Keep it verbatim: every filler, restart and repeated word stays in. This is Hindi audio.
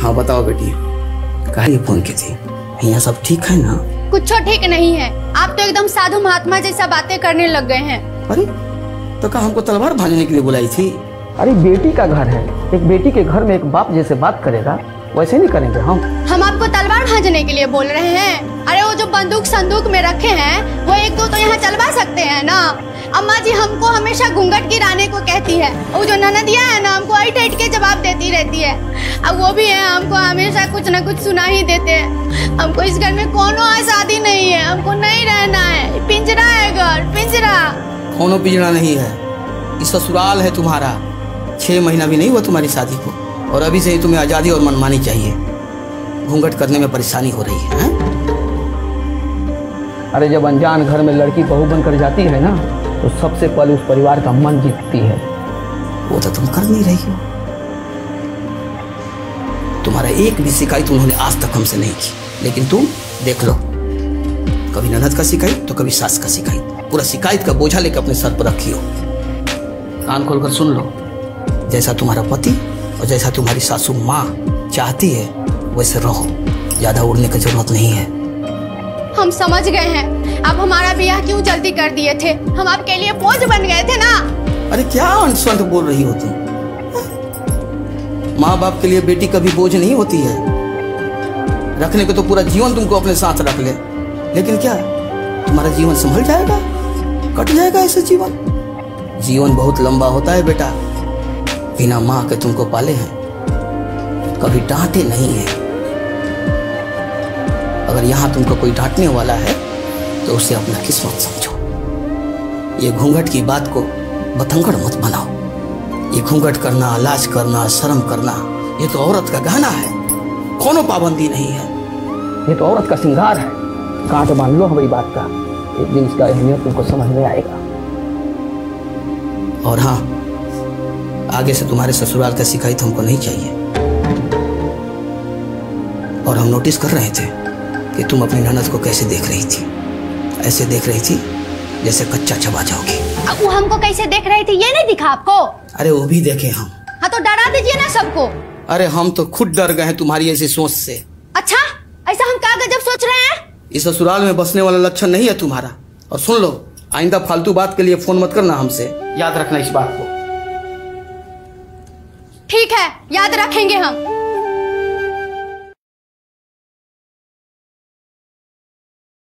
हाँ बताओ बेटी, कहीं फोन की थी? यहाँ सब ठीक है ना? कुछ ठीक नहीं है, आप तो एकदम साधु महात्मा जैसा बातें करने लग गए हैं। अरे तो क्या हमको तलवार भांजने के लिए बुलाई थी? अरे बेटी का घर है, एक बेटी के घर में एक बाप जैसे बात करेगा वैसे नहीं करेंगे हम। हम आपको तलवार भांजने के लिए बोल रहे हैं? अरे वो जो बंदूक संदूक में रखे हैं वो एक दो तो यहाँ चलवा सकते हैं ना। अम्मा जी हमको हमेशा घूंघट गिराने को कहती है, वो जो ननदिया है ना हमको ऐट ऐट के जवाब देती रहती है। अब वो भी है हमको हमेशा कुछ न कुछ सुना ही देते हैं। हमको इस घर में कोनो आजादी नहीं है, हमको नहीं रहना है, पिंजरा है घर, पिंजरा। कोनो पिंजरा नहीं है, ये ससुराल है तुम्हारा। छह महीना भी नहीं हुआ तुम्हारी शादी को और अभी से ही तुम्हें आजादी और मनमानी चाहिए। घूंघट करने में परेशानी हो रही है, है? अरे जब अनजान घर में लड़की बहू बनकर जाती है ना तो सबसे पहले उस परिवार का मन जीतती है। वो तो तुम कर नहीं रही हो। तुम्हारा एक भी शिकायत उन्होंने आज तक हमसे नहीं की, लेकिन तुम देख लो, कभी ननद का शिकायत तो कभी सास का शिकायत। पूरा शिकायत का बोझा लेकर अपने सर पर रखी हो। कान खोलकर सुन लो, जैसा तुम्हारा पति और जैसा तुम्हारी सासू माँ चाहती है वैसे रहो, ज्यादा उड़ने की जरूरत नहीं है। हम समझ गए हैं, आप हमारा ब्याह क्यों जल्दी कर दिए थे? हम आपके लिए बोझ बन गए थे ना। अरे क्या अनसंत बोल रही हो तुम? माँ बाप के लिए बेटी कभी बोझ नहीं होती है। रखने को तो पूरा जीवन तुमको अपने साथ रख ले, लेकिन क्या तुम्हारा जीवन संभल जाएगा? कट जाएगा ऐसे जीवन? जीवन बहुत लंबा होता है बेटा। बिना माँ के तुमको पाले हैं, कभी डांटे नहीं है। अगर यहाँ तुमको कोई डांटने वाला है तो उसे अपना किस्मत समझो। ये घूंघट की बात को बतंगड़ मत बनाओ। ये घूंघट करना, लाज करना, शर्म करना, ये तो औरत का गहना है, कोनो पाबंदी नहीं है। ये तो औरत का श्रृंगार है। कांट मान लो हमारी बात का, एक दिन इसका अहमियत तुमको समझ में आएगा। और हाँ, आगे से तुम्हारे ससुराल का शिकायत हमको नहीं चाहिए। और हम नोटिस कर रहे थे कि तुम अपनी ननद को कैसे देख रही थी। ऐसे देख रही थी जैसे कच्चा चबा जाओगी। अब वो हमको कैसे देख रही थी ये नहीं दिखा आपको? अरे वो भी देखे हम। हाँ तो डरा दीजिए ना सबको। अरे हम तो खुद डर गए हैं तुम्हारी ऐसी सोच से। अच्छा, ऐसा हम क्या गजब सोच रहे हैं? इस ससुराल में बसने वाला लक्षण नहीं है तुम्हारा। और सुन लो, आइंदा फालतू बात के लिए फोन मत करना हमसे, याद रखना इस बात को। ठीक है, याद रखेंगे हम।